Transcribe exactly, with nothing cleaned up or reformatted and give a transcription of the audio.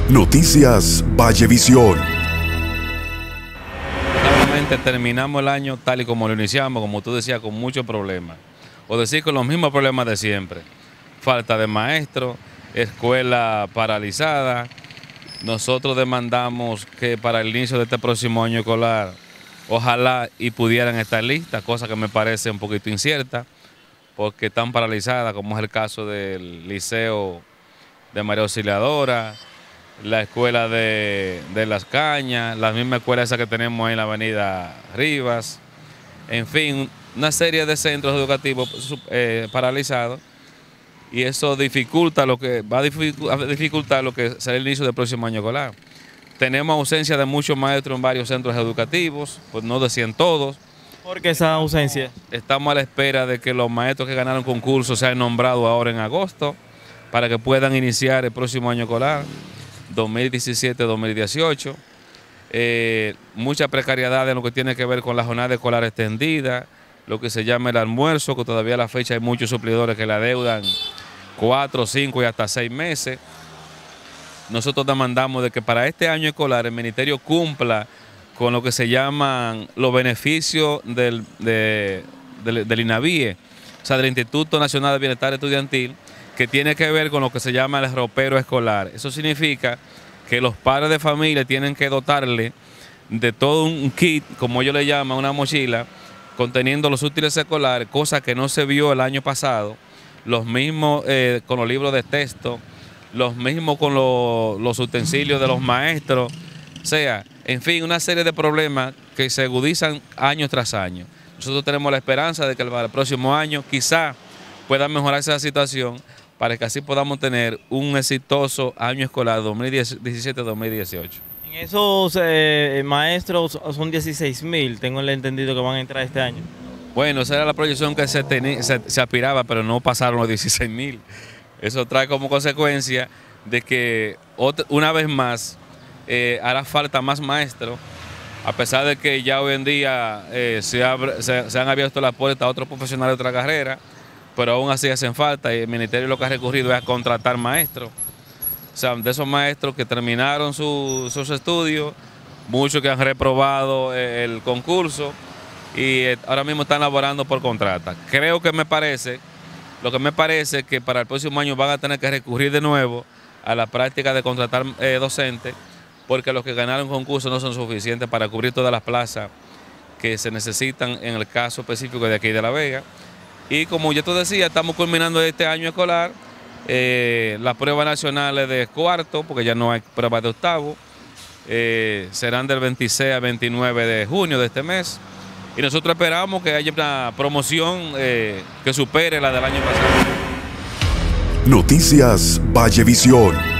Noticias Vallevisión. Lamentablemente terminamos el año tal y como lo iniciamos, como tú decías, con muchos problemas. O decir con los mismos problemas de siempre. Falta de maestros, escuela paralizada. Nosotros demandamos que para el inicio de este próximo año escolar, ojalá y pudieran estar listas, cosa que me parece un poquito incierta, porque están paralizadas, como es el caso del Liceo de María Auxiliadora, la escuela de, de Las Cañas, la misma escuela esa que tenemos ahí en la avenida Rivas, en fin, una serie de centros educativos eh, paralizados, y eso dificulta lo que va a dificultar lo que será el inicio del próximo año escolar. Tenemos ausencia de muchos maestros en varios centros educativos, pues no decían todos. ¿Por qué esa ausencia? Estamos a la espera de que los maestros que ganaron concursos sean nombrados ahora en agosto para que puedan iniciar el próximo año escolar, dos mil diecisiete dos mil dieciocho. Eh, mucha precariedad en lo que tiene que ver con la jornada escolar extendida, lo que se llama el almuerzo, que todavía a la fecha hay muchos suplidores que le adeudan cuatro, cinco y hasta seis meses. Nosotros demandamos de que para este año escolar el ministerio cumpla con lo que se llaman los beneficios del, de, del, del INAVIE, o sea, del Instituto Nacional de Bienestar Estudiantil, que tiene que ver con lo que se llama el ropero escolar. Eso significa que los padres de familia tienen que dotarle de todo un kit, como ellos le llaman, una mochila, conteniendo los útiles escolares, cosa que no se vio el año pasado, los mismos eh, con los libros de texto, los mismos con lo, los utensilios de los maestros, o sea, en fin, una serie de problemas que se agudizan año tras año. Nosotros tenemos la esperanza de que para el próximo año quizá pueda mejorarse la situación para que así podamos tener un exitoso año escolar dos mil diecisiete dos mil dieciocho. En esos eh, maestros son dieciséis mil, tengo el entendido que van a entrar este año. Bueno, esa era la proyección que se, tenía, se, se aspiraba, pero no pasaron los dieciséis mil. Eso trae como consecuencia de que otra, una vez más eh, hará falta más maestros, a pesar de que ya hoy en día eh, se, abre, se, se han abierto las puertas a otros profesionales de otra carrera, pero aún así hacen falta y el ministerio lo que ha recurrido es a contratar maestros. O sea, de esos maestros que terminaron su, sus estudios, muchos que han reprobado el concurso y ahora mismo están laborando por contrata. Creo que me parece, lo que me parece que para el próximo año van a tener que recurrir de nuevo a la práctica de contratar eh, docentes, porque los que ganaron concurso no son suficientes para cubrir todas las plazas que se necesitan en el caso específico de aquí de La Vega. Y como ya te decía, estamos culminando este año escolar, eh, las pruebas nacionales de cuarto, porque ya no hay pruebas de octavo, eh, serán del veintiséis al veintinueve de junio de este mes. Y nosotros esperamos que haya una promoción eh, que supere la del año pasado. Noticias Vallevisión.